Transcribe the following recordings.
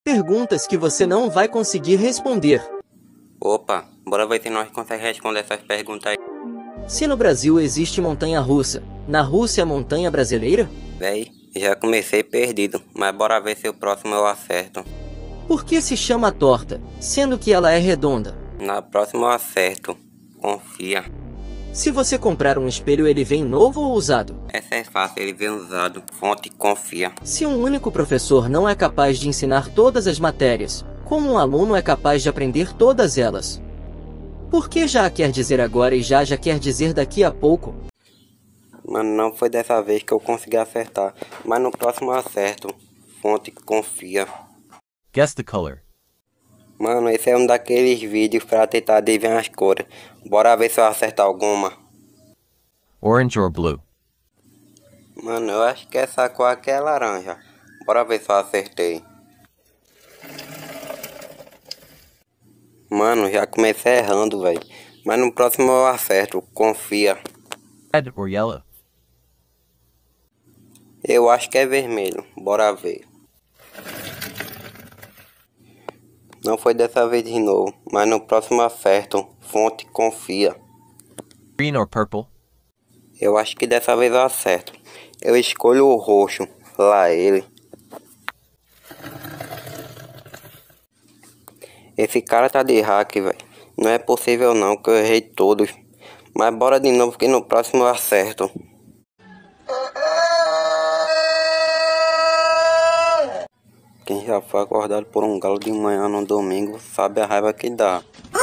Perguntas que você não vai conseguir responder. Opa, bora ver se nós conseguimos responder essas perguntas aí. Se no Brasil existe montanha-russa, na Rússia montanha brasileira? Véi, já comecei perdido, mas bora ver se o próximo eu acerto. Por que se chama torta, sendo que ela é redonda? Na próxima eu acerto, confia. Se você comprar um espelho, ele vem novo ou usado? Essa é fácil, ele vem usado, fonte confia. Se um único professor não é capaz de ensinar todas as matérias, como um aluno é capaz de aprender todas elas? Por que já quer dizer agora e já quer dizer daqui a pouco? Mano, não foi dessa vez que eu consegui acertar, mas no próximo eu acerto, fonte confia. Guess the color. Mano, esse é um daqueles vídeos pra tentar adivinhar as cores. Bora ver se eu acerto alguma. Orange or blue? Mano, eu acho que essa cor aqui é laranja. Bora ver se eu acertei. Mano, já comecei errando, velho. Mas no próximo eu acerto, confia. Red or yellow? Eu acho que é vermelho. Bora ver. Não foi dessa vez de novo, mas no próximo eu acerto, fonte confia. Green or purple? Eu acho que dessa vez eu acerto. Eu escolho o roxo, lá ele. Esse cara tá de hack, velho. Não é possível não, que eu errei todos. Mas bora de novo que no próximo eu acerto. Quem já foi acordado por um galo de manhã no domingo sabe a raiva que dá.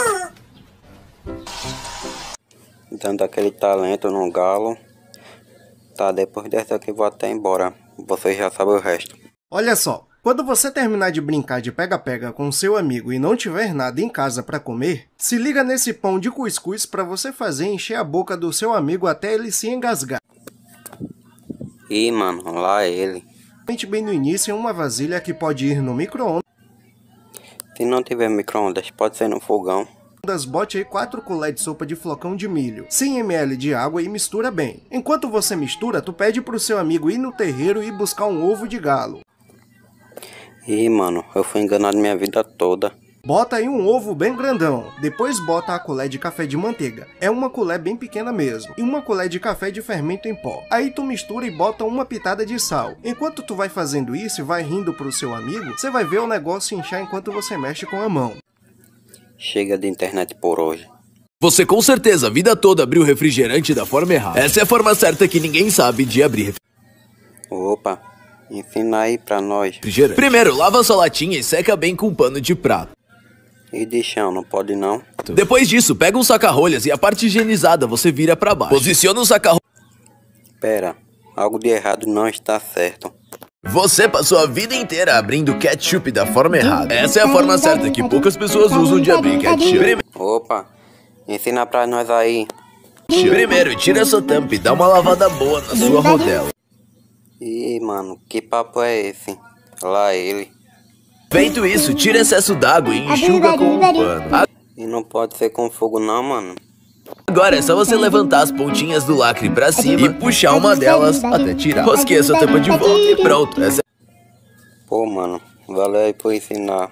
Dando aquele talento no galo. Tá, depois dessa aqui vou até embora. Vocês já sabem o resto. Olha só, quando você terminar de brincar de pega-pega com seu amigo e não tiver nada em casa para comer, se liga nesse pão de cuscuz para você fazer encher a boca do seu amigo até ele se engasgar. Ih, mano, lá ele. Bem no início em uma vasilha que pode ir no micro-ondas, Se não tiver micro-ondas, pode ser no fogão. bote aí 4 colheres de sopa de flocão de milho, 100 ml de água e mistura bem. Enquanto você mistura, tu pede pro seu amigo ir no terreiro e buscar um ovo de galo. Ih, mano, eu fui enganado minha vida toda. Bota aí um ovo bem grandão, depois bota a colher de café de manteiga, é uma colher bem pequena mesmo, e uma colher de café de fermento em pó. Aí tu mistura e bota uma pitada de sal. Enquanto tu vai fazendo isso e vai rindo pro seu amigo, você vai ver o negócio inchar enquanto você mexe com a mão. Chega de internet por hoje. Você com certeza a vida toda abriu refrigerante da forma errada. Essa é a forma certa que ninguém sabe de abrir Opa, ensina aí pra nós. refrigerante. Primeiro, lava sua latinha e seca bem com um pano de prato. E de chão, não pode não? Depois disso, pega um saca-rolhas e a parte higienizada você vira pra baixo. Posiciona o saca-rolhas. Pera, algo de errado não está certo. Você passou a vida inteira abrindo ketchup da forma errada. Essa é a forma certa que poucas pessoas usam de abrir ketchup. Opa, ensina pra nós aí. Primeiro, tira sua tampa e dá uma lavada boa na sua rodela. Ih, mano, que papo é esse? Lá ele. Feito isso, tira excesso d'água e enxuga com um pano. E não pode ser com fogo não, mano. Agora é só você levantar as pontinhas do lacre pra cima e puxar uma delas até tirar. Rosqueia sua tampa de volta e pronto. Essa Pô, mano, valeu aí por ensinar.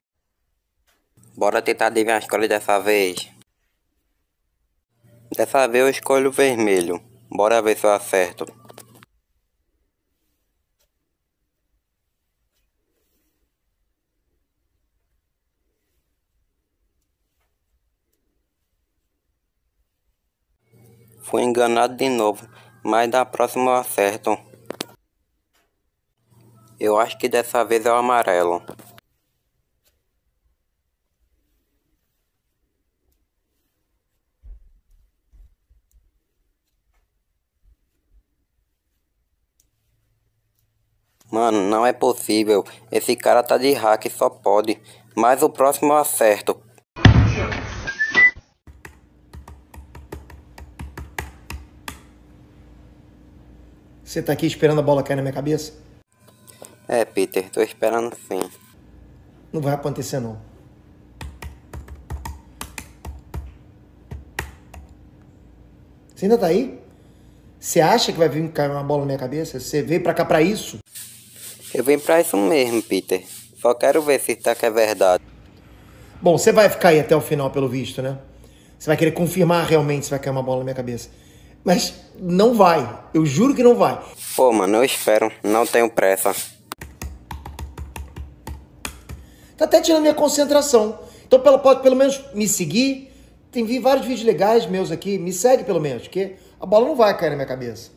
Bora tentar adivinhar as cores dessa vez. Dessa vez eu escolho o vermelho. Bora ver se eu acerto. Fui enganado de novo, mas da próxima eu acerto. Eu acho que dessa vez é o amarelo. Mano, não é possível. Esse cara tá de hack, só pode. Mas o próximo eu acerto. Você tá aqui esperando a bola cair na minha cabeça? É, Peter, tô esperando sim. Não vai acontecer não. Você ainda tá aí? Você acha que vai vir cair uma bola na minha cabeça? Você veio pra cá pra isso? Eu vim pra isso mesmo, Peter. Só quero ver se tá que é verdade. Bom, você vai ficar aí até o final, pelo visto, né? Você vai querer confirmar realmente se vai cair uma bola na minha cabeça. Mas não vai. Eu juro que não vai. Pô, mano, eu espero. Não tenho pressa. Tá até tirando minha concentração. Então pode pelo menos me seguir. Tem vários vídeos legais meus aqui. Me segue pelo menos, porque a bola não vai cair na minha cabeça.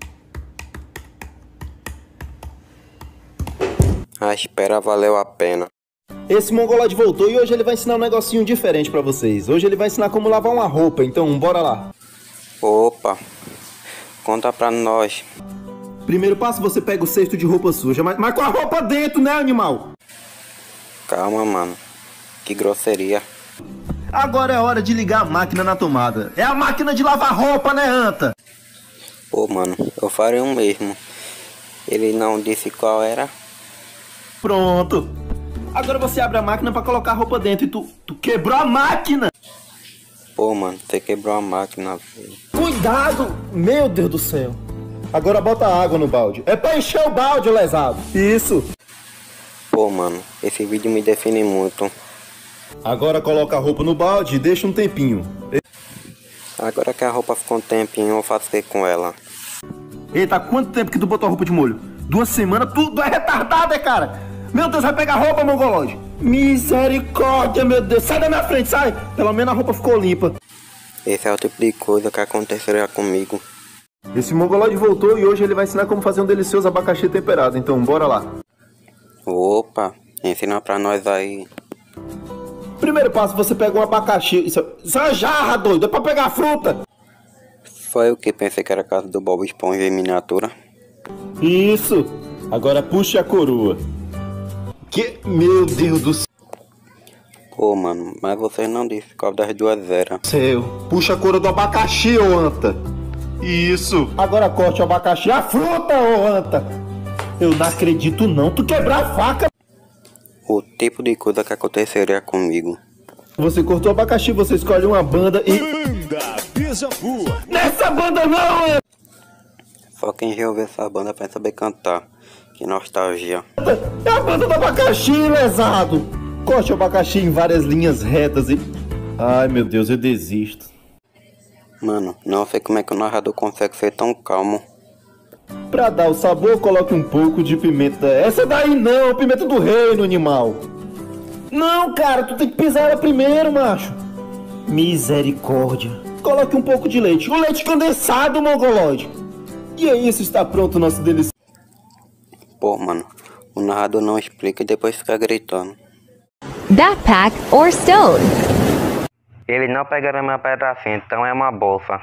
A espera valeu a pena. Esse mongoloide voltou e hoje ele vai ensinar um negocinho diferente pra vocês. Hoje ele vai ensinar como lavar uma roupa, então bora lá. Opa, conta pra nós. Primeiro passo, você pega o cesto de roupa suja, mas com a roupa dentro, né, animal? Calma, mano. Que grosseria. Agora é hora de ligar a máquina na tomada. É a máquina de lavar roupa, né, anta? Pô, mano, eu farei o mesmo. Ele não disse qual era. Pronto. Agora você abre a máquina pra colocar a roupa dentro e tu quebrou a máquina. Pô, mano, você quebrou a máquina, velho. Cuidado! Meu Deus do céu. Agora bota água no balde. É pra encher o balde, lesado. Isso. Pô, mano, esse vídeo me define muito. Agora coloca a roupa no balde e deixa um tempinho. Agora que a roupa ficou um tempinho, eu faço o que com ela? Eita, quanto tempo que tu botou a roupa de molho? 2 semanas? Tu é retardado, cara? Meu Deus, vai pegar roupa, mongolode. Misericórdia, meu Deus. Sai da minha frente, sai. Pelo menos a roupa ficou limpa. Esse é o tipo de coisa que aconteceria comigo. Esse mongolode voltou e hoje ele vai ensinar como fazer um delicioso abacaxi temperado. Então, bora lá. Opa, ensina pra nós aí. Primeiro passo, você pega um abacaxi. Isso é uma jarra, doido. É pra pegar fruta. Foi o que pensei que era a casa do Bob Esponja em miniatura. Isso. Agora puxe a coroa. Meu Deus do Pô, mano, mas você não disse qual das duas era. céu. Puxa a coroa do abacaxi, ô anta. Isso. Agora corte o abacaxi. A fruta, ô anta. Eu não acredito não. Tu quebrou a faca. O tipo de coisa que aconteceria comigo. Você cortou o abacaxi, você escolhe uma banda e... Nessa banda não, anta. Só quem já ouviu essa banda vai saber cantar. Que nostalgia. É a banda do abacaxi, lesado. Corte o abacaxi em várias linhas retas e... Ai, meu Deus, eu desisto. Mano, não sei como é que o narrador consegue ser tão calmo. Pra dar o sabor, coloque um pouco de pimenta. Essa daí não, pimenta do reino, animal. Não, cara, tu tem que pisar ela primeiro, macho. Misericórdia. Coloque um pouco de leite. O leite condensado, mongolode. E é isso, está pronto o nosso delicioso. Pô, mano, o narrador não explica e depois fica gritando. Backpack or stone? Ele não pegaram meu pedacinho, então é uma bolsa.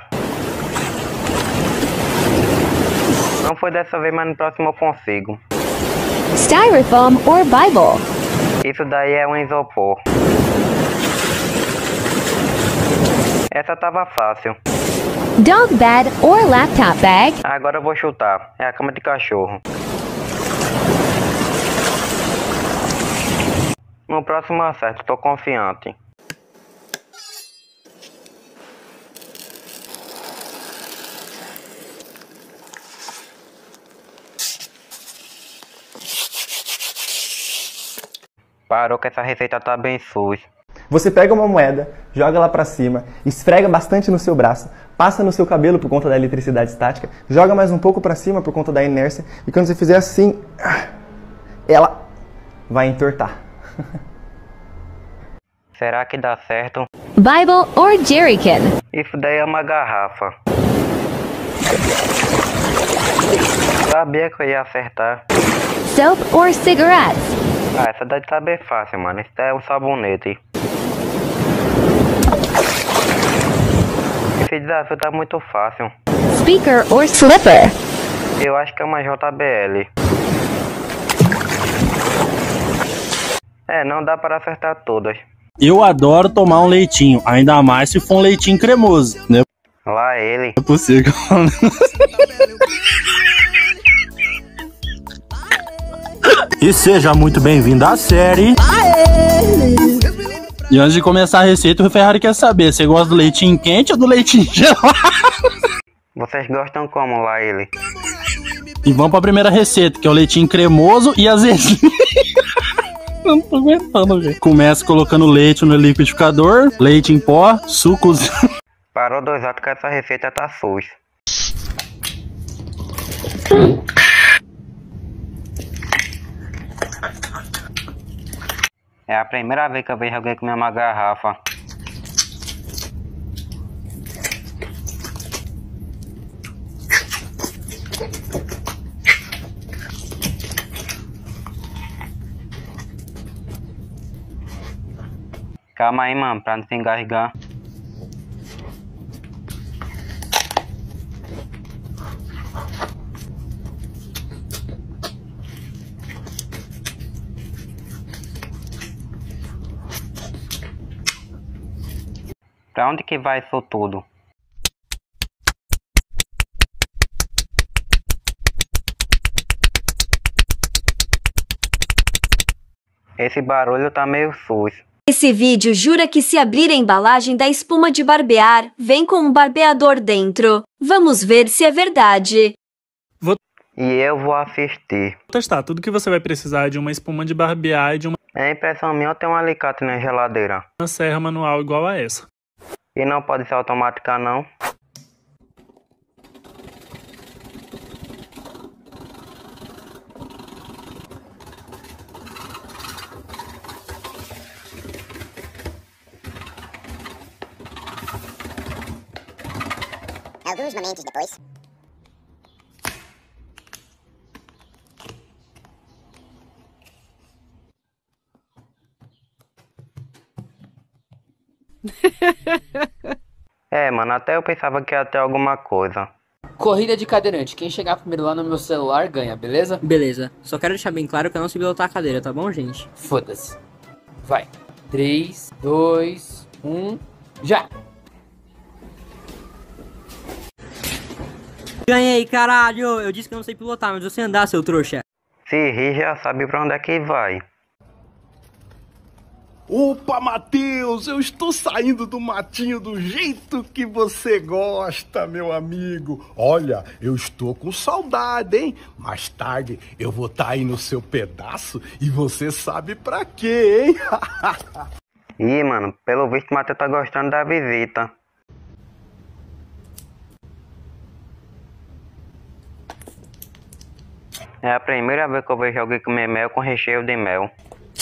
Não foi dessa vez, mas no próximo eu consigo. Styrofoam or Bible? Isso daí é um isopor. Essa tava fácil. Dog bed or laptop bag? Agora eu vou chutar. É a cama de cachorro. No próximo acerto, tô confiante. Parou que essa receita tá bem suja. Você pega uma moeda, joga lá pra cima, esfrega bastante no seu braço, passa no seu cabelo por conta da eletricidade estática, joga mais um pouco pra cima por conta da inércia, e quando você fizer assim, ela vai entortar. Será que dá certo? Bible or jerrycan? Isso daí é uma garrafa. Sabia que eu ia acertar. Soap or cigarettes? Ah, essa daí tá bem fácil, mano. Isso daí é um sabonete. Esse desafio tá muito fácil. Speaker or slipper? Eu acho que é uma JBL. É, não dá para acertar todas. Eu adoro tomar um leitinho, ainda mais se for um leitinho cremoso, né? Lá ele. É possível. E seja muito bem-vindo à série. E antes de começar a receita, o Ferrari quer saber, você gosta do leitinho quente ou do leitinho gelado? Vocês gostam como lá ele? E vamos para a primeira receita, que é o leitinho cremoso e azedinho. Eu não tô aguentando, gente. Começa colocando leite no liquidificador, leite em pó, sucos. Parou 2 atos que essa receita tá suja. É a primeira vez que eu vejo alguém comer uma garrafa. Calma aí, mano, pra não se engasgar. Pra onde que vai isso tudo? Esse barulho tá meio sujo. Esse vídeo jura que se abrir a embalagem da espuma de barbear, vem com um barbeador dentro. Vamos ver se é verdade. E eu vou assistir. Vou testar. Tudo que você vai precisar é de uma espuma de barbear e de uma É impressão minha ou tem um alicate na geladeira? serra manual igual a essa. E não pode ser automática não? Alguns momentos depois. É, mano, até eu pensava que ia ter alguma coisa. Corrida de cadeirante. Quem chegar primeiro lá no meu celular ganha, beleza? Beleza. Só quero deixar bem claro que eu não sei pilotar a cadeira, tá bom, gente? Foda-se. Vai. 3, 2, 1, já! Ganhei, caralho! Eu disse que eu não sei pilotar, mas eu sei andar, seu trouxa. Se rir, já sabe pra onde é que vai. Opa, Matheus, eu estou saindo do matinho do jeito que você gosta, meu amigo. Olha, eu estou com saudade, hein? Mais tarde eu vou estar aí no seu pedaço e você sabe pra quê, hein? Ih, mano, pelo visto o Matheus tá gostando da visita. É a primeira vez que eu vejo alguém comer mel com recheio de mel.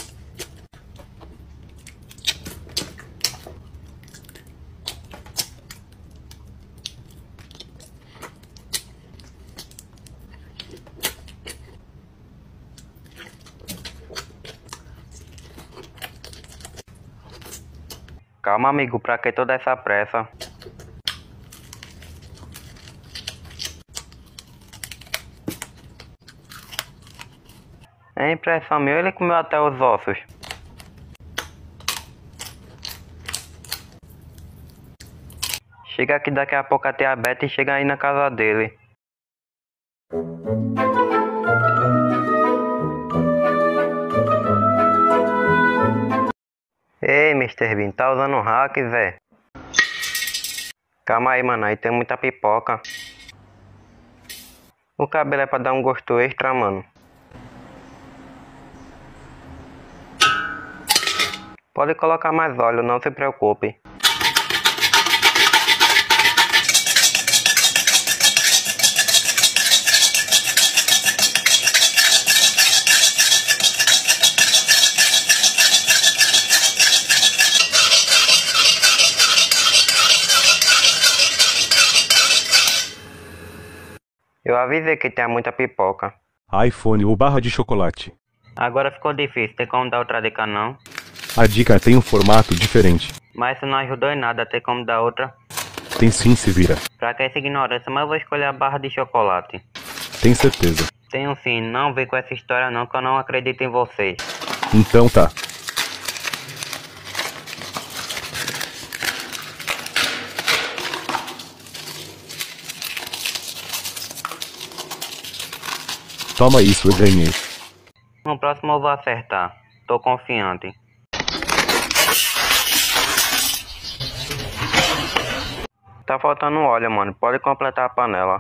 Calma, amigo, pra que toda essa pressa? É impressão minha, ele comeu até os ossos. Chega aqui daqui a pouco até a Beta e chega aí na casa dele. Ei, Mr. Bean, tá usando hack, Zé? Calma aí, mano, aí tem muita pipoca. O cabelo é pra dar um gosto extra, mano. Pode colocar mais óleo, não se preocupe. Eu avisei que tem muita pipoca. iPhone ou barra de chocolate. Agora ficou difícil, tem como dar outra dica não? A dica tem um formato diferente. Mas isso não ajudou em nada, tem como dar outra? Tem sim, se vira. Pra que essa ignorância, mas eu vou escolher a barra de chocolate. Tem certeza. Tenho sim, não vem com essa história não, que eu não acredito em vocês. Então tá. Toma isso, eu ganhei. No próximo eu vou acertar. Tô confiante. Tá faltando óleo, mano. Pode completar a panela.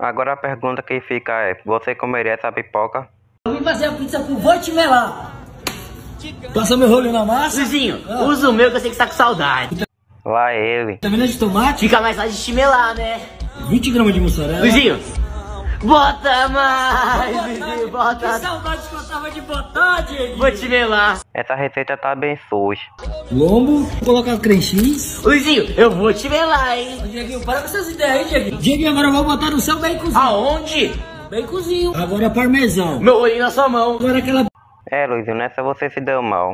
Agora a pergunta que fica é, você comeria essa pipoca? Eu vim fazer a pizza com vou te melar. Passa meu rolho na massa. Luizinho, usa o meu que eu sei que você tá com saudade. Lá ele. Vitamina de tomate. Fica mais fácil de chimelar, né? 20 gramas de mussarela. Luizinho, bota mais, Luizinho, bota. Que saudade que eu tava de botar, Diego. Vou te melar. Essa receita tá bem suja. Lombo, vou colocar creme cheese. Luizinho, eu vou te melar, hein? Dieguinho, para com essas ideias aí, Dieguinho. Dieguinho, agora eu vou botar no seu baconzinho. Aonde? Baconzinho. Agora parmesão. Meu olhinho na sua mão. Agora aquela... Luizinho, nessa você se deu mal.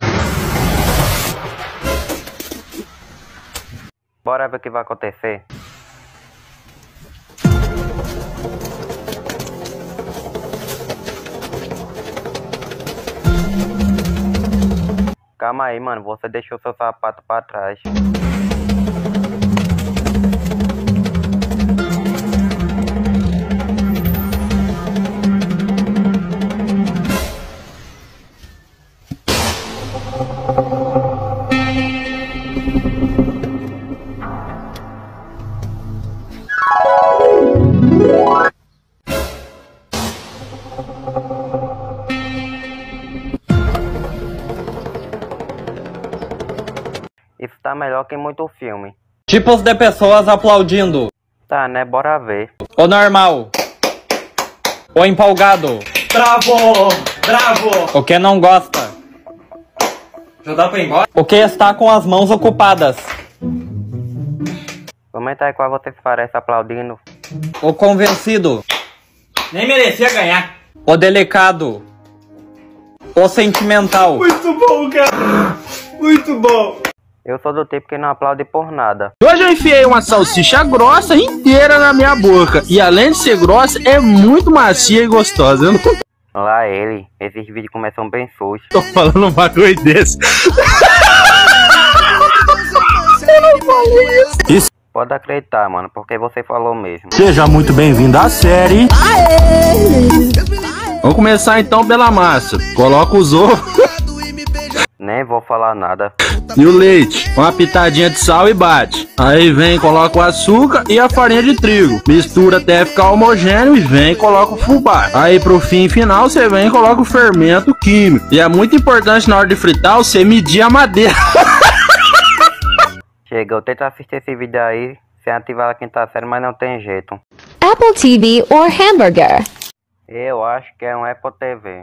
Bora ver o que vai acontecer. Calma aí, mano, você deixou seu sapato pra trás. Isso tá melhor que muito filme. Tipos de pessoas aplaudindo. Tá, né? Bora ver. O normal. O empolgado. Bravo! Bravo! O que não gosta. Já dá pra ir embora? O que está com as mãos ocupadas. Comenta aí qual você parece aplaudindo. O convencido. Nem merecia ganhar. O delicado. O sentimental. Muito bom, cara. Muito bom. Eu sou do tipo que não aplaude por nada. Hoje eu enfiei uma salsicha grossa inteira na minha boca. E além de ser grossa, é muito macia e gostosa. Eu não... Lá ele. Esses vídeos começam bem sujos. Tô falando um bagulho desse. Eu não falei isso. Pode acreditar, mano, porque você falou mesmo. Seja muito bem-vindo à série. Vamos começar então pela massa. Coloca os ovos. Nem vou falar nada. E o leite, uma pitadinha de sal e bate. Aí vem, coloca o açúcar e a farinha de trigo. Mistura até ficar homogêneo e vem e coloca o fubá. Aí pro fim final você vem e coloca o fermento químico. E é muito importante na hora de fritar você medir a madeira. Chega, eu tento assistir esse vídeo aí sem ativar a quinta série, mas não tem jeito. Apple TV or hamburger? Eu acho que é um Apple TV.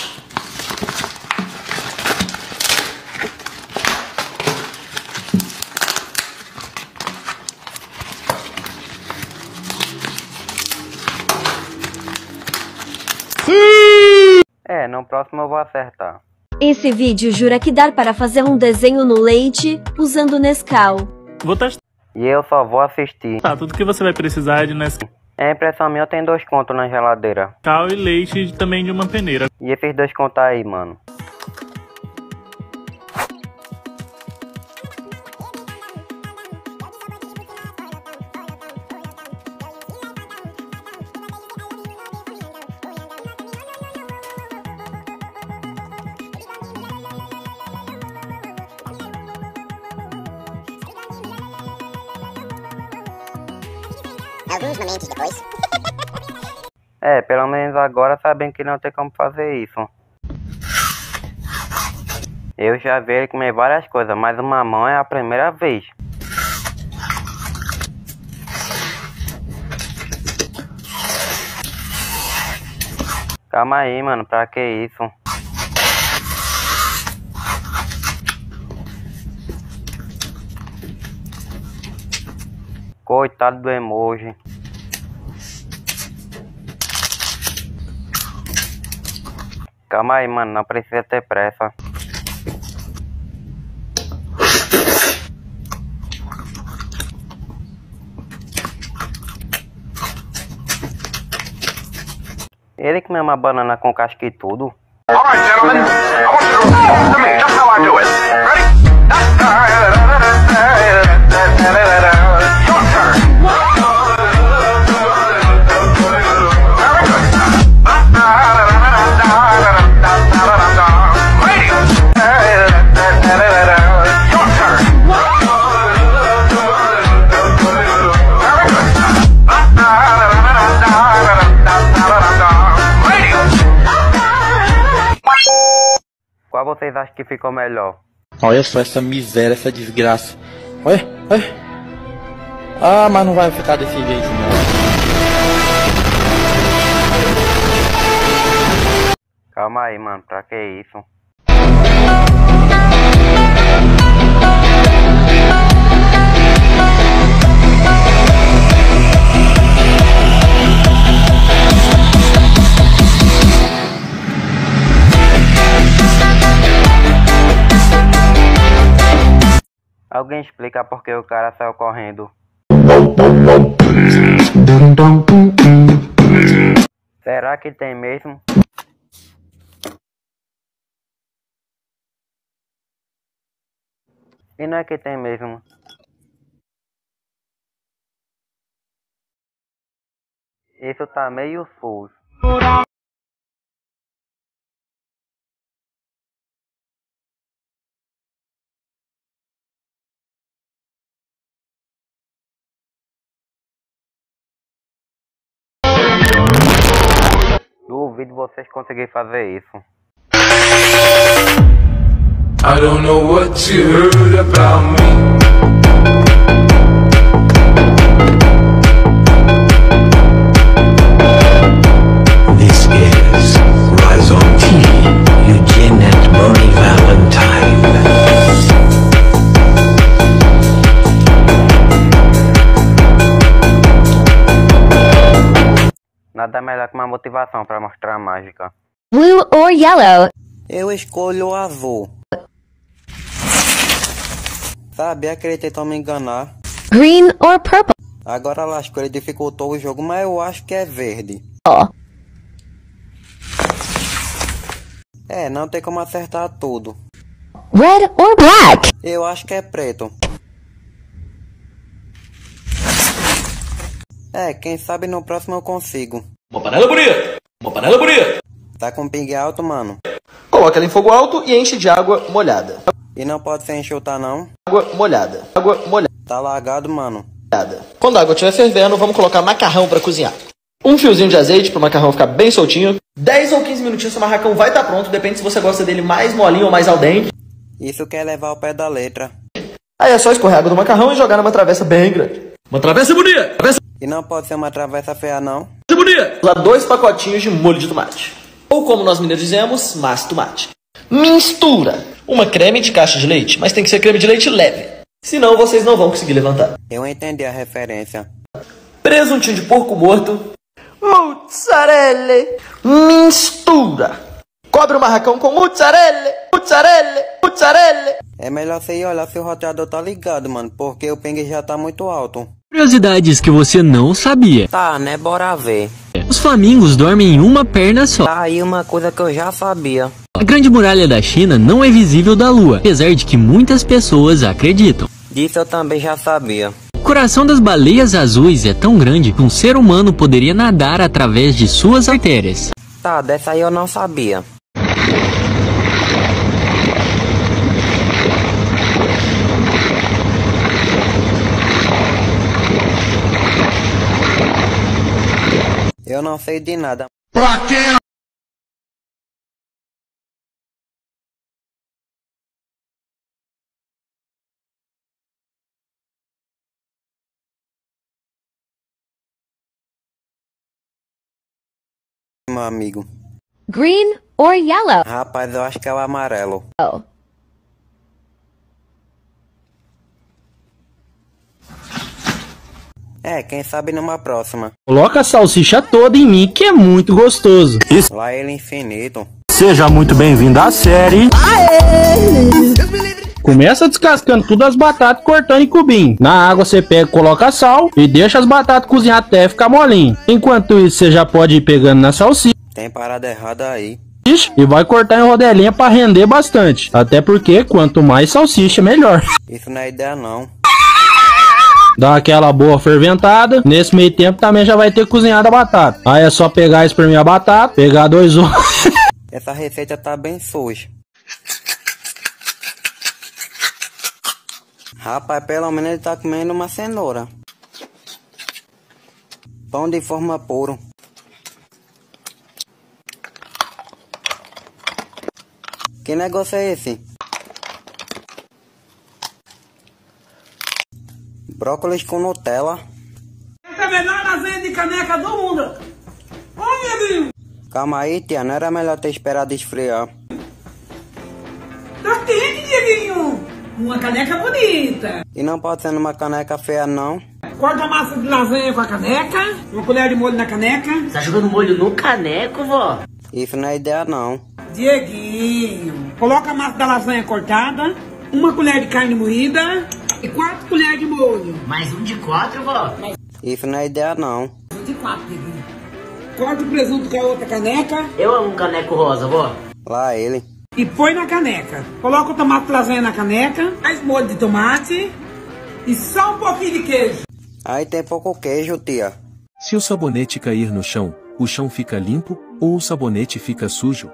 No próximo eu vou acertar. Esse vídeo jura que dá para fazer um desenho no leite usando Nescau. Vou testar. E eu só vou assistir. Tá, tudo que você vai precisar é de Nescau É impressão minha, eu tenho 2 contos na geladeira. e leite e também de uma peneira. E esses 2 contos aí, mano? Alguns momentos depois. Pelo menos agora sabem que não tem como fazer isso. Eu já vi ele comer várias coisas, mas o mamão é a primeira vez. Calma aí, mano, pra que isso? Coitado do emoji. Calma aí, mano, não precisa ter pressa. Ele comeu uma banana com casca e tudo. Alright, gentlemen, I want you to listen to me, just how I do it. Ready? Your turn. que ficou melhor. Olha só essa miséria, essa desgraça. Olha, olha. Ah, mas não vai ficar desse jeito não. Calma aí, mano, pra que isso? Alguém explica por que o cara saiu correndo? Será que tem mesmo? E não é que tem mesmo? Isso tá meio sujo. Duvido vocês conseguirem fazer isso. I don't know what you heard about me. This is Rise on TV, Eugene and Bernie Valentine. Nada melhor que uma motivação pra mostrar a mágica. Blue or yellow? Eu escolho o azul. Sabia que ele tentou me enganar. Green or purple? Agora lascou, ele dificultou o jogo, mas eu acho que é verde. É, não tem como acertar tudo. Red or black? Eu acho que é preto. É, quem sabe no próximo eu consigo. Uma panela bonita! Uma panela bonita! Tá com ping alto, mano? Coloca ela em fogo alto e enche de água molhada. E não pode ser enxutar, não? Água molhada. Água molhada. Tá lagado, mano. Quando a água estiver fervendo, vamos colocar macarrão pra cozinhar. Um fiozinho de azeite pro macarrão ficar bem soltinho. 10 ou 15 minutinhos o macarrão vai estar pronto. Depende se você gosta dele mais molinho ou mais al dente. Isso quer levar ao pé da letra. Aí é só escorrer a água do macarrão e jogar numa travessa bem grande. Uma travessa bonita! E não pode ser uma travessa feia, não? Bonita! Usar 2 pacotinhos de molho de tomate. Ou como nós mineiros dizemos, massa tomate. Mistura! Uma creme de caixa de leite, mas tem que ser creme de leite leve. Senão vocês não vão conseguir levantar. Eu entendi a referência. Presuntinho de porco morto. Mozzarella. Mistura. Cobre o marracão com mozzarella. Mozzarella. Mozzarella. É melhor você ir olhar se o roteador tá ligado, mano, porque o ping já tá muito alto. Curiosidades que você não sabia. Tá, né? Bora ver. Os flamingos dormem em uma perna só. Tá aí uma coisa que eu já sabia. A Grande Muralha da China não é visível da Lua, apesar de que muitas pessoas acreditam. Disso eu também já sabia. O coração das baleias azuis é tão grande que um ser humano poderia nadar através de suas artérias. Tá, dessa aí eu não sabia. Eu não sei de nada. Pra quem? Meu amigo. Green or yellow? Rapaz, eu acho que é o amarelo. É, quem sabe numa próxima. Coloca a salsicha toda em mim, que é muito gostoso. Isso. Lá ele infinito. Seja muito bem-vindo à série. Começa descascando tudo as batatas e cortando em cubinho. Na água você pega, coloca sal e deixa as batatas cozinhar até ficar molinho. Enquanto isso, você já pode ir pegando na salsicha. Tem parada errada aí. E vai cortar em rodelinha para render bastante. Até porque quanto mais salsicha, melhor. Isso não é ideia não. Dá aquela boa ferventada. Nesse meio tempo também já vai ter cozinhado a batata. Aí é só pegar e espremer a batata, pegar 2 ovos. Essa receita tá bem suja. Rapaz, pelo menos ele tá comendo uma cenoura. Pão de forma puro. Que negócio é esse? Brócolis com Nutella. Essa é a melhor lasanha de caneca do mundo. Olha, Dieguinho. Calma aí, tia, não era melhor ter esperado esfriar. Tá quente, Dieguinho. Uma caneca bonita. E não pode ser numa caneca feia, não. Corta a massa de lasanha com a caneca. Uma colher de molho na caneca. Tá jogando molho no caneco, vó? Isso não é ideia, não. Dieguinho. Coloca a massa da lasanha cortada. Uma colher de carne moída. E 4 colheres de molho. Mais um de 4, vó? Isso não é ideia, não. Um de 4, Dieguinho. Corta o presunto com a outra caneca. Eu amo um caneco rosa, vó. Lá ele. E põe na caneca. Coloca o tomate de lasanha na caneca. Mais molho de tomate. E só um pouquinho de queijo. Aí tem pouco queijo, tia. Se o sabonete cair no chão, o chão fica limpo ou o sabonete fica sujo?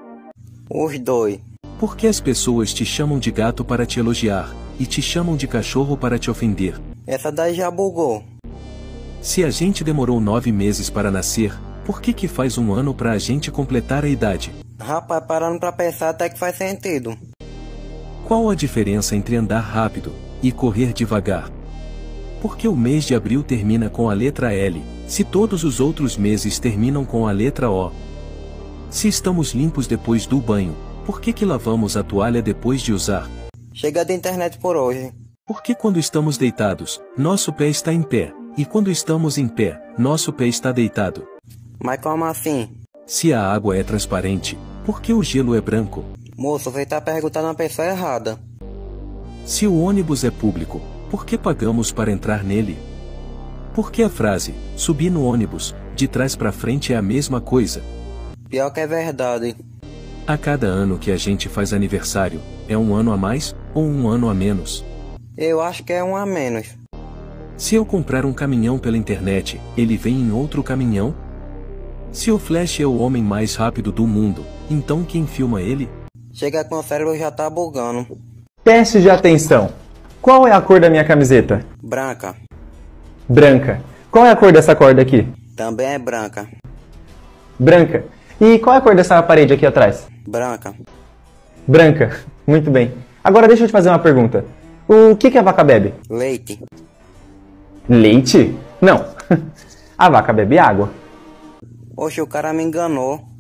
Os dois. Por que as pessoas te chamam de gato para te elogiar e te chamam de cachorro para te ofender? Essa daí já bugou. Se a gente demorou 9 meses para nascer, por que faz um ano para a gente completar a idade? Rapaz, parando pra pensar até que faz sentido. Qual a diferença entre andar rápido e correr devagar? Por que o mês de abril termina com a letra L, se todos os outros meses terminam com a letra O? Se estamos limpos depois do banho, por que lavamos a toalha depois de usar? Chega de internet por hoje. Por que quando estamos deitados, nosso pé está em pé, e quando estamos em pé, nosso pé está deitado? Mas como assim? Se a água é transparente, por que o gelo é branco? Moço, você tá perguntando a pessoa errada. Se o ônibus é público, por que pagamos para entrar nele? Por que a frase, subir no ônibus, de trás para frente é a mesma coisa? Pior que é verdade. A cada ano que a gente faz aniversário, é um ano a mais ou um ano a menos? Eu acho que é um a menos. Se eu comprar um caminhão pela internet, ele vem em outro caminhão? Se o Flash é o homem mais rápido do mundo, então quem filma ele? Chega com o cérebro já tá bugando. Teste de atenção. Qual é a cor da minha camiseta? Branca. Branca. Qual é a cor dessa corda aqui? Também é branca. Branca. E qual é a cor dessa parede aqui atrás? Branca. Branca. Muito bem. Agora deixa eu te fazer uma pergunta. O que a vaca bebe? Leite. Leite? Não. A vaca bebe água. Oxe, o cara me enganou.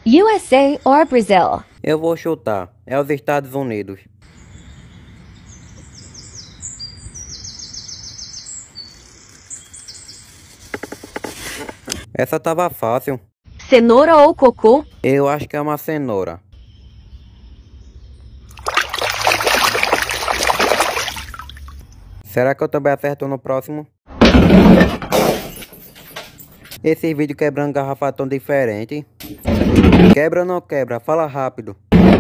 USA or Brazil? Eu vou chutar. É os Estados Unidos. Essa tava fácil. Cenoura ou cocô? Eu acho que é uma cenoura. Será que eu também acerto no próximo? Esse vídeo quebrando garrafa tão diferente. Quebra ou não quebra? Fala rápido.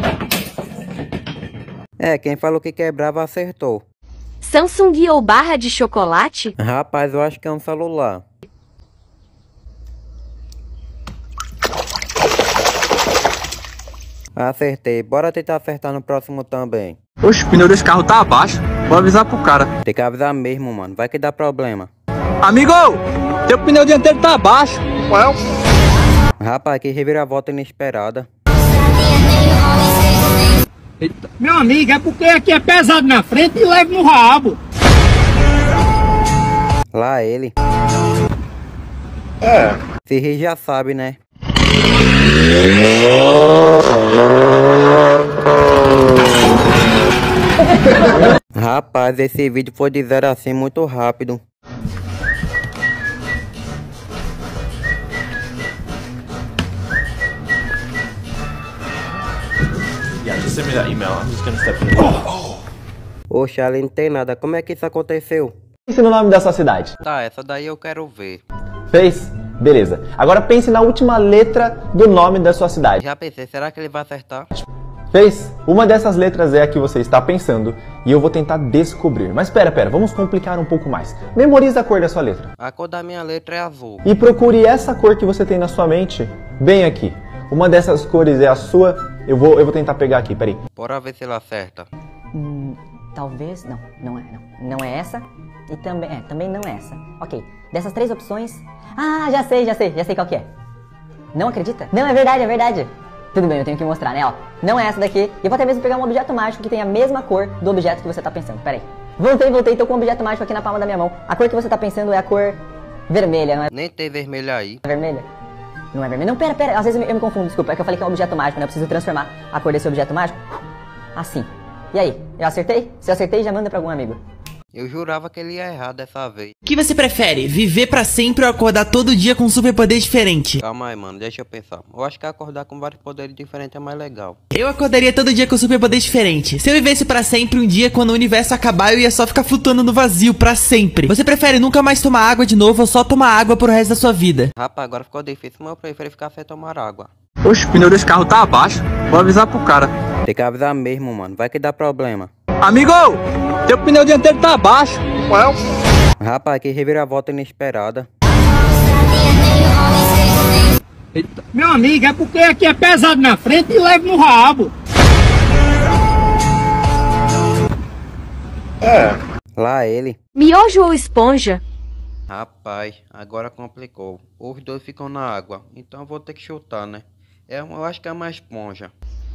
É, quem falou que quebrava acertou. Samsung ou barra de chocolate? Rapaz, eu acho que é um celular. Acertei. Bora tentar acertar no próximo também. Oxe, o pneu desse carro tá abaixo. Vou avisar pro cara. Tem que avisar mesmo, mano. Vai que dá problema. Amigo, teu pneu dianteiro tá abaixo. Rapaz, que reviravolta inesperada. Eita. Meu amigo, é porque aqui é pesado na frente e leve no rabo. Lá ele. Se rir já sabe, né? Rapaz, esse vídeo foi de 0 a 100 muito rápido. Yeah, just send me that email. I'm just gonna step in. Oxe, ali não tem nada. Como é que isso aconteceu? Pense no nome da sua cidade. Tá, essa daí eu quero ver. Fez? Beleza. Agora pense na última letra do nome da sua cidade. Já pensei, será que ele vai acertar? Fez? Uma dessas letras é a que você está pensando e eu vou tentar descobrir. Mas pera, vamos complicar um pouco mais. Memorize a cor da sua letra. A cor da minha letra é azul. E procure essa cor que você tem na sua mente bem aqui. Uma dessas cores é a sua. Eu vou tentar pegar aqui, peraí. Bora ver se ele acerta. Talvez, não é essa e também não é essa. Ok, dessas três opções, já sei qual que é. Não acredita? Não, é verdade. Tudo bem, eu tenho que mostrar, né, ó. Não é essa daqui, e eu vou até mesmo pegar um objeto mágico que tem a mesma cor do objeto que você tá pensando, peraí. Voltei, tô com um objeto mágico aqui na palma da minha mão. A cor que você tá pensando é a cor vermelha, não é? Nem tem vermelho aí. É vermelha? Não é vermelho? Não, pera, às vezes eu me confundo, desculpa, é que eu falei que é um objeto mágico, né? Eu preciso transformar a cor desse objeto mágico assim. E aí, eu acertei? Se eu acertei, já manda pra algum amigo. Eu jurava que ele ia errar dessa vez. O que você prefere? Viver pra sempre ou acordar todo dia com um superpoder diferente? Calma aí, mano, deixa eu pensar. Eu acho que acordar com vários poderes diferentes é mais legal. Eu acordaria todo dia com um superpoder diferente. Se eu vivesse pra sempre, um dia quando o universo acabar, eu ia só ficar flutuando no vazio pra sempre. Você prefere nunca mais tomar água de novo ou só tomar água pro resto da sua vida? Rapaz, agora ficou difícil, mas eu prefiro ficar sem tomar água. Oxe, o pneu desse carro tá abaixo. Vou avisar pro cara. Tem que avisar mesmo, mano. Vai que dá problema. Amigo, teu pneu dianteiro tá abaixo. Rapaz, que reviravolta inesperada. Eita. Meu amigo, é porque aqui é pesado na frente e leve no rabo. Lá ele. Miojo ou esponja? Rapaz, agora complicou. Os dois ficam na água, então eu vou ter que chutar, né? Eu acho que é uma esponja.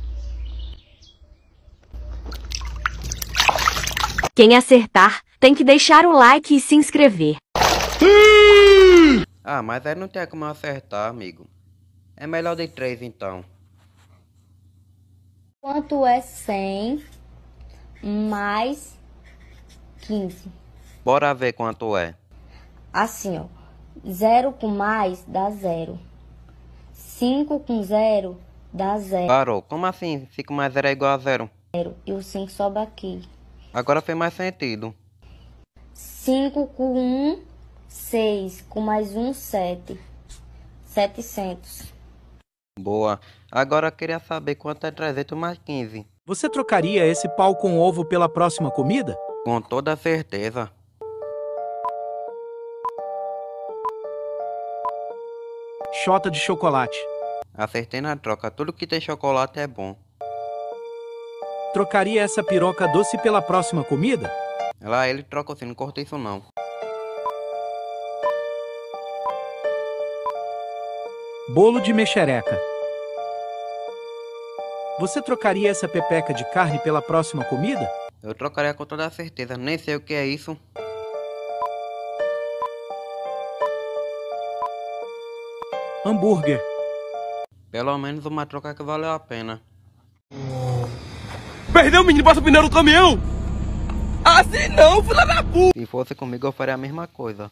Quem acertar, tem que deixar o like e se inscrever. Ah, mas aí não tem como eu acertar, amigo. É melhor de 3 então. Quanto é 100 mais 15? Bora ver quanto é. Assim, ó. 0 com mais dá 0. 5 com 0 dá 0. Parou. Como assim 5 mais 0 é igual a 0? E o 5 sobe aqui. Agora fez mais sentido. 5 com 1, 6. Com mais 1, 7. 700. Boa. Agora eu queria saber quanto é 300 mais 15. Você trocaria esse pau com ovo pela próxima comida? Com toda certeza. Xota de chocolate. Acertei na troca. Tudo que tem chocolate é bom. Trocaria essa piroca doce pela próxima comida? Lá ele troca assim, não corta isso não. Bolo de mexereca. Você trocaria essa pepeca de carne pela próxima comida? Eu trocaria com toda certeza, nem sei o que é isso. Hambúrguer. Pelo menos uma troca que valeu a pena. Perdeu o menino, passa o pneu do caminhão! Assim não, filha da puta! Se fosse comigo, eu faria a mesma coisa.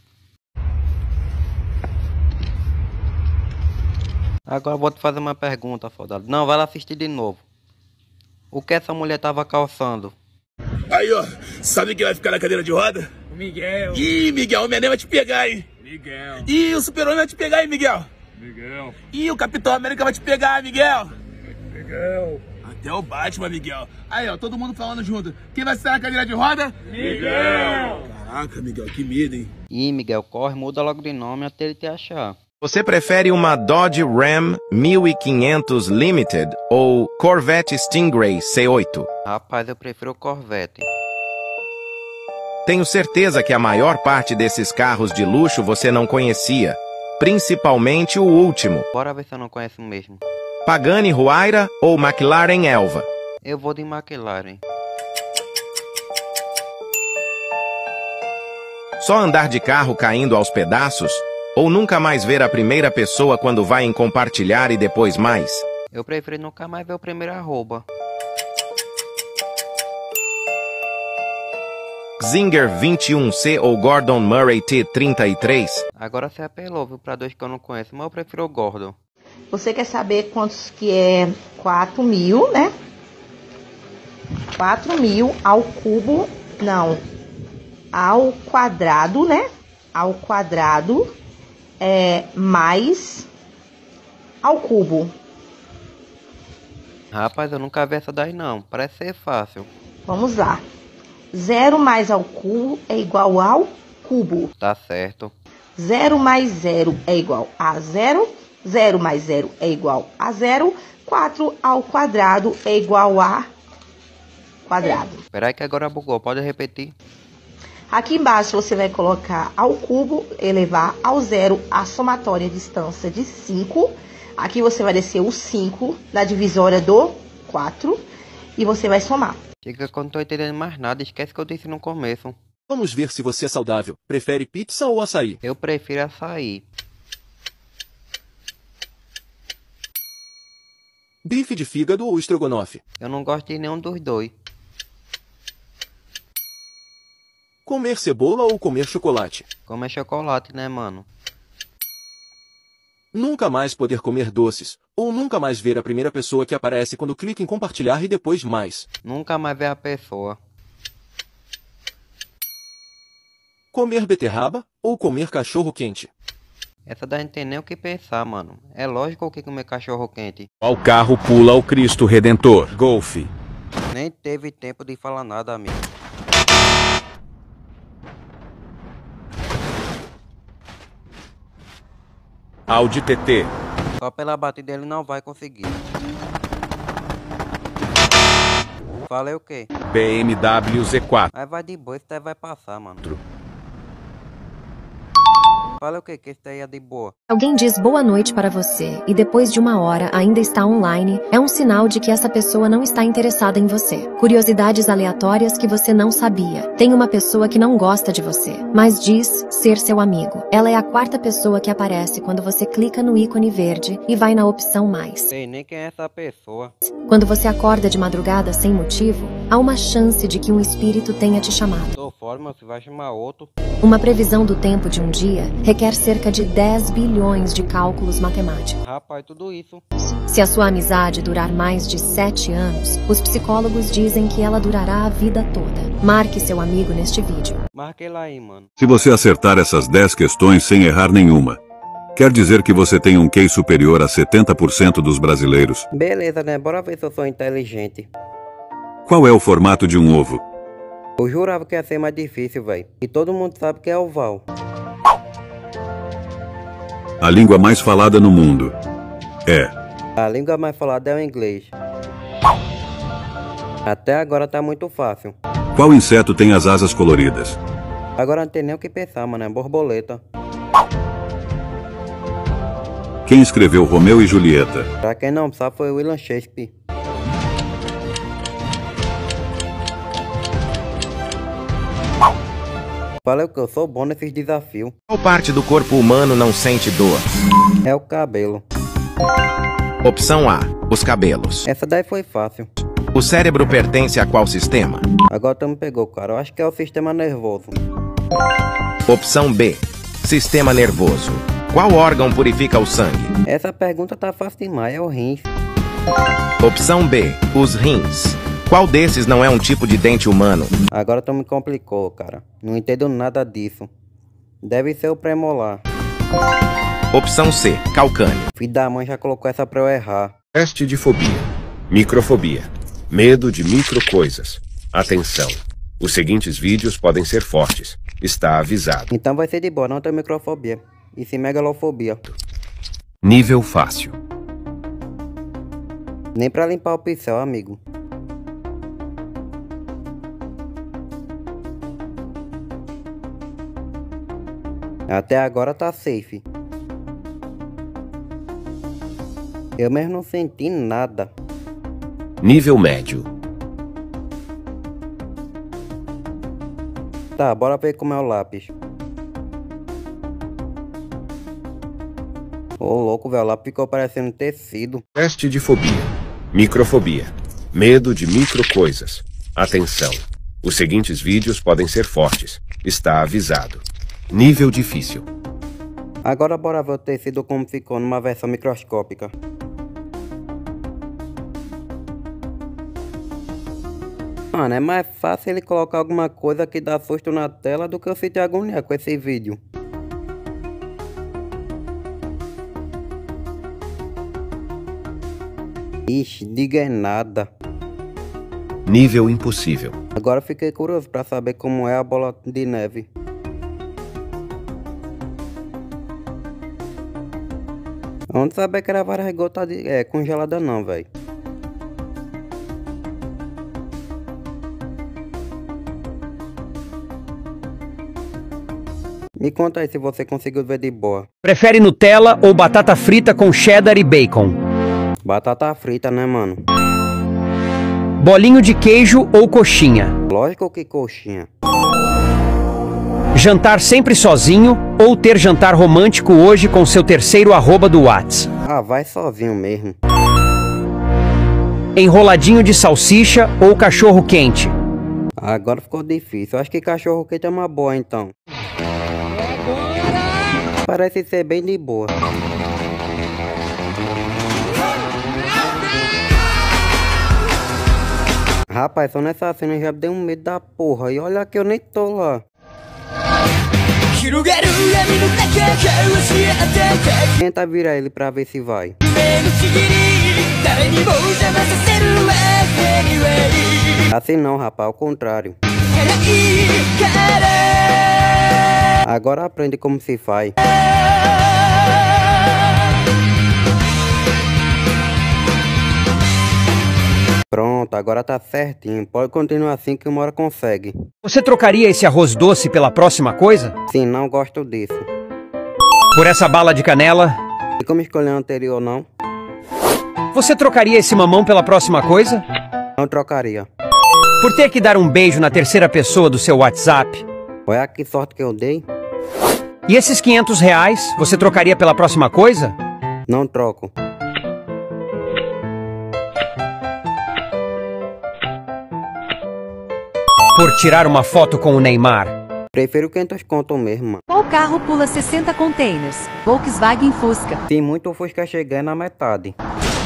Agora eu vou te fazer uma pergunta, soldado. Não, vai lá assistir de novo. O que essa mulher tava calçando? Aí, ó, sabe quem vai ficar na cadeira de roda? O Miguel. Ih, Miguel, o Neném vai te pegar, hein? Miguel. Ih, o Super-Homem vai te pegar, hein, Miguel? Miguel. Ih, o Capitão América vai te pegar, Miguel? Miguel. Até o Batman, Miguel. Aí, ó, todo mundo falando junto. Quem vai estar na cadeira de roda? Miguel. Caraca, Miguel, que medo, hein? Ih, Miguel, corre, muda logo de nome até ele te achar. Você prefere uma Dodge Ram 1500 Limited ou Corvette Stingray C8? Rapaz, eu prefiro o Corvette. Tenho certeza que a maior parte desses carros de luxo você não conhecia, principalmente o último. Bora ver se eu não conheço mesmo. Pagani Huayra ou McLaren Elva? Eu vou de McLaren. Só andar de carro caindo aos pedaços? Ou nunca mais ver a primeira pessoa quando vai em compartilhar e depois mais? Eu prefiro nunca mais ver o primeiro arroba. Zinger 21C ou Gordon Murray T33? Agora você apelou, viu, pra dois que eu não conheço, mas eu prefiro o Gordon. Você quer saber quantos que é 4.000, né? 4.000 ao cubo, não, ao quadrado, né? Ao quadrado mais ao cubo. Rapaz, eu nunca vi essa daí não, parece ser fácil. Vamos lá. 0 mais ao cubo é igual ao cubo. Tá certo. 0 mais 0 é igual a 0. 0 mais 0 é igual a 0. 4 ao quadrado é igual a quadrado. Espera aí que agora bugou, pode repetir? Aqui embaixo você vai colocar ao cubo, elevar ao zero a somatória distância de 5. Aqui você vai descer o 5 na divisória do 4 e você vai somar. Chega que eu não tô entendendo mais nada, esquece que eu disse no começo. Vamos ver se você é saudável. Prefere pizza ou açaí? Eu prefiro açaí. Bife de fígado ou estrogonofe? Eu não gosto de nenhum dos dois. Comer cebola ou comer chocolate? Comer chocolate, né, mano? Nunca mais poder comer doces, ou nunca mais ver a primeira pessoa que aparece quando clica em compartilhar e depois mais. Nunca mais ver a pessoa. Comer beterraba ou comer cachorro quente? Essa daí não tem nem o que pensar, mano. É lógico que comer cachorro quente. Qual carro pula o Cristo Redentor? Golf. Nem teve tempo de falar nada, amigo. Audi TT. Só pela batida ele não vai conseguir. Falei o quê? BMW Z4. Aí vai de boa, esse daí vai passar, mano. Fala o quê? Que esse daí é de boa. Alguém diz boa noite para você e depois de 1 hora ainda está online, é um sinal de que essa pessoa não está interessada em você. Curiosidades aleatórias que você não sabia. Tem uma pessoa que não gosta de você, mas diz ser seu amigo. Ela é a 4ª pessoa que aparece quando você clica no ícone verde e vai na opção mais. Sei nem quem é essa pessoa. Quando você acorda de madrugada sem motivo, há uma chance de que um espírito tenha te chamado. Tô fora, mas você vai chamar outro. Uma previsão do tempo de um dia requer cerca de 10 bilhões de cálculos matemáticos. Rapaz, tudo isso. Se a sua amizade durar mais de 7 anos, os psicólogos dizem que ela durará a vida toda. Marque seu amigo neste vídeo. Marque lá aí, mano. Se você acertar essas 10 questões sem errar nenhuma, quer dizer que você tem um QI superior a 70% dos brasileiros. Beleza, né? Bora ver se eu sou inteligente. Qual é o formato de um ovo? Eu jurava que ia ser mais difícil, velho. E todo mundo sabe que é oval. A língua mais falada no mundo é... A língua mais falada é o inglês. Até agora tá muito fácil. Qual inseto tem as asas coloridas? Agora não tem nem o que pensar, mano. É borboleta. Quem escreveu Romeu e Julieta? Pra quem não sabe, foi William Shakespeare. Falei que eu sou bom nesses desafios. Qual parte do corpo humano não sente dor? É o cabelo. Opção A, os cabelos. Essa daí foi fácil. O cérebro pertence a qual sistema? Agora tu me pegou, cara. Eu acho que é o sistema nervoso. Opção B, sistema nervoso. Qual órgão purifica o sangue? Essa pergunta tá fácil demais, é o rins. Opção B, os rins. Qual desses não é um tipo de dente humano? Agora tu me complicou, cara. Não entendo nada disso. Deve ser o premolar. Opção C, calcâneo. Filho da mãe já colocou essa pra eu errar. Teste de fobia. Microfobia. Medo de microcoisas. Atenção. Os seguintes vídeos podem ser fortes. Está avisado. Então vai ser de boa, não tem microfobia. E sim megalofobia. Nível fácil. Nem pra limpar o pincel, amigo. Até agora tá safe. Eu mesmo não senti nada. Nível médio. Tá, bora ver como é o lápis. Ô louco, velho, o lápis ficou parecendo tecido. Teste de fobia. Microfobia. Medo de microcoisas. Atenção. Os seguintes vídeos podem ser fortes. Está avisado. Nível difícil. Agora bora ver o tecido como ficou numa versão microscópica. Mano, é mais fácil ele colocar alguma coisa que dá susto na tela do que eu sentir agonia com esse vídeo. Ixi, diga nada. Nível impossível. Agora eu fiquei curioso pra saber como é a bola de neve. Eu não sabia que era várias gotas congelada não, velho. Me conta aí se você conseguiu ver de boa. Prefere Nutella ou batata frita com cheddar e bacon? Batata frita, né, mano? Bolinho de queijo ou coxinha? Lógico que coxinha. Jantar sempre sozinho ou ter jantar romântico hoje com seu terceiro arroba do Whats? Ah, vai sozinho mesmo. Enroladinho de salsicha ou cachorro quente? Agora ficou difícil. Eu acho que cachorro quente é uma boa, então. Parece ser bem de boa. Rapaz, só nessa cena já deu um medo da porra. E olha que eu nem tô lá. Tenta virar ele pra ver se vai. Assim não, rapaz, ao contrário. Agora aprende como se faz. Pronto, agora tá certinho. Pode continuar assim que uma hora consegue. Você trocaria esse arroz doce pela próxima coisa? Sim, não gosto disso. Por essa bala de canela? E como escolher a anterior, não? Você trocaria esse mamão pela próxima coisa? Não trocaria. Por ter que dar um beijo na terceira pessoa do seu WhatsApp? Olha que sorte que eu dei. E esses R$500, você trocaria pela próxima coisa? Não troco. Por tirar uma foto com o Neymar? Prefiro 500 conto mesmo, mano. Qual carro pula 60 containers? Volkswagen Fusca. Tem muito Fusca chegando na metade.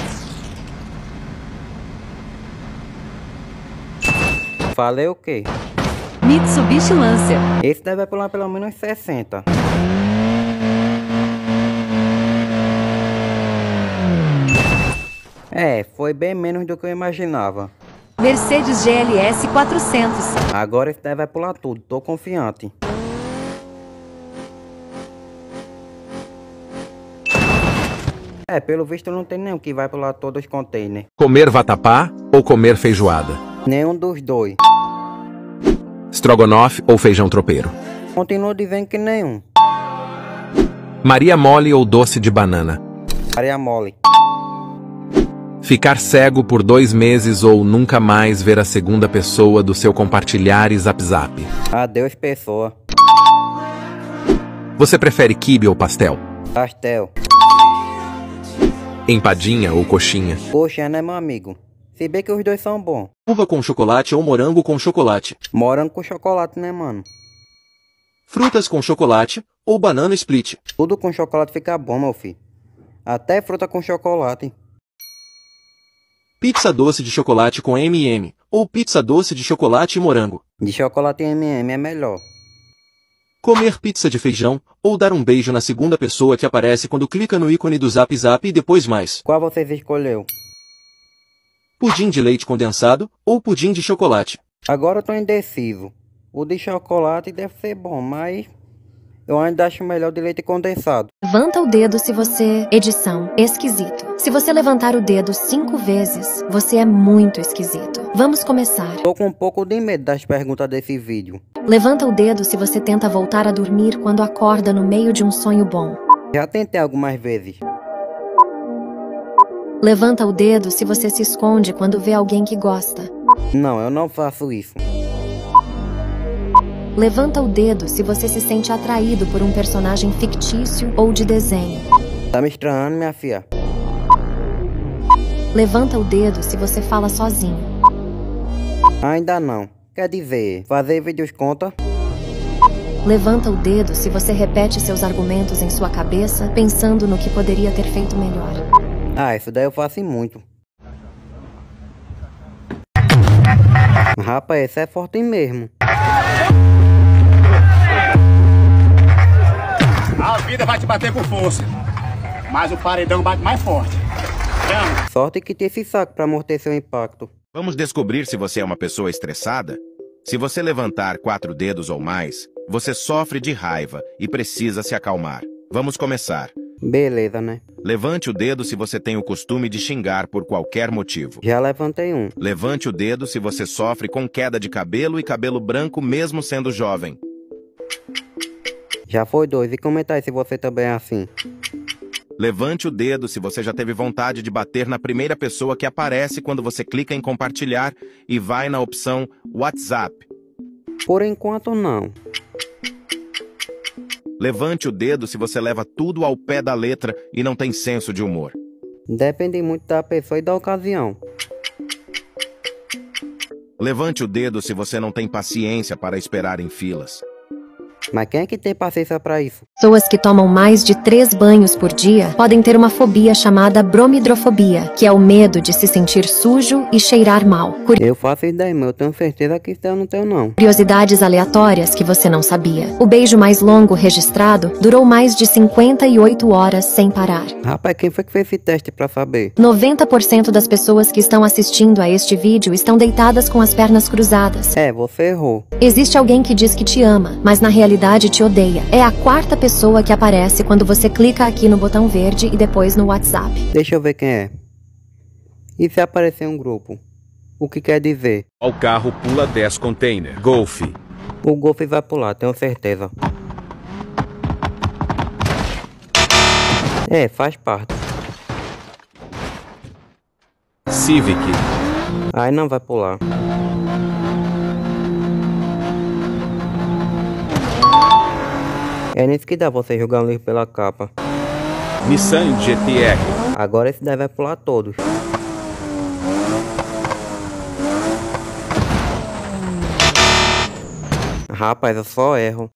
Falei o quê? Mitsubishi Lancer. Esse deve pular pelo menos 60. É, foi bem menos do que eu imaginava. Mercedes GLS 400. Agora esse deve pular tudo, tô confiante. É, pelo visto não tem nenhum que vai pular todos os containers. Comer vatapá ou comer feijoada? Nenhum dos dois. Strogonoff ou feijão tropeiro? Continuo dizendo que nenhum. Maria mole ou doce de banana? Maria mole. Ficar cego por 2 meses ou nunca mais ver a segunda pessoa do seu compartilhar e zap zap? Adeus, pessoa. Você prefere quibe ou pastel? Pastel. Empadinha ou coxinha. Poxa, né, meu amigo? Se bem que os dois são bons. Uva com chocolate ou morango com chocolate. Morango com chocolate, né, mano? Frutas com chocolate ou banana split. Tudo com chocolate fica bom, meu filho. Até fruta com chocolate. Pizza doce de chocolate com M&M ou pizza doce de chocolate e morango. De chocolate M&M é melhor. Comer pizza de feijão ou dar um beijo na segunda pessoa que aparece quando clica no ícone do Zap Zap e depois mais. Qual vocês escolheu? Pudim de leite condensado ou pudim de chocolate. Agora eu tô indeciso. O de chocolate deve ser bom, mas eu ainda acho melhor de leite condensado. Levanta o dedo se você... Edição. Esquisito. Se você levantar o dedo 5 vezes, você é muito esquisito. Vamos começar. Tô com um pouco de medo das perguntas desse vídeo. Levanta o dedo se você tenta voltar a dormir quando acorda no meio de um sonho bom. Já tentei algumas vezes. Levanta o dedo se você se esconde quando vê alguém que gosta. Não, eu não faço isso. Levanta o dedo se você se sente atraído por um personagem fictício ou de desenho. Tá me estranhando, minha filha? Levanta o dedo se você fala sozinho. Ainda não. Quer dizer, fazer vídeos conta? Levanta o dedo se você repete seus argumentos em sua cabeça, pensando no que poderia ter feito melhor. Ah, isso daí eu faço muito. Rapaz, esse é forte mesmo. A vida vai te bater com força, mas o paredão bate mais forte. Sorte que tem esse saco pra amortecer o impacto. Vamos descobrir se você é uma pessoa estressada? Se você levantar 4 dedos ou mais, você sofre de raiva e precisa se acalmar. Vamos começar. Beleza, né? Levante o dedo se você tem o costume de xingar por qualquer motivo. Já levantei um. Levante o dedo se você sofre com queda de cabelo e cabelo branco mesmo sendo jovem. Já foi 2. E comentar se você também é assim. Levante o dedo se você já teve vontade de bater na primeira pessoa que aparece quando você clica em compartilhar e vai na opção WhatsApp. Por enquanto, não. Levante o dedo se você leva tudo ao pé da letra e não tem senso de humor. Depende muito da pessoa e da ocasião. Levante o dedo se você não tem paciência para esperar em filas. Mas quem é que tem paciência pra isso? Pessoas que tomam mais de 3 banhos por dia podem ter uma fobia chamada bromidrofobia, que é o medo de se sentir sujo e cheirar mal. Eu faço isso daí, mas eu tenho certeza que isso eu não tenho, não. Curiosidades aleatórias que você não sabia. O beijo mais longo registrado durou mais de 58 horas sem parar. Rapaz, quem foi que fez esse teste pra saber? 90% das pessoas que estão assistindo a este vídeo estão deitadas com as pernas cruzadas. É, você errou. Existe alguém que diz que te ama, mas na realidade te odeia. É a 4ª pessoa que aparece quando você clica aqui no botão verde e depois no WhatsApp. Deixa eu ver quem é. E se aparecer um grupo? O que quer dizer? O carro pula 10 container. Golf. O Golf vai pular, tenho certeza. É, faz parte. Civic. Aí não vai pular. É nisso que dá você jogar um livro pela capa. Nissan GT-R. Agora esse daí vai pular todos. Rapaz, eu só erro.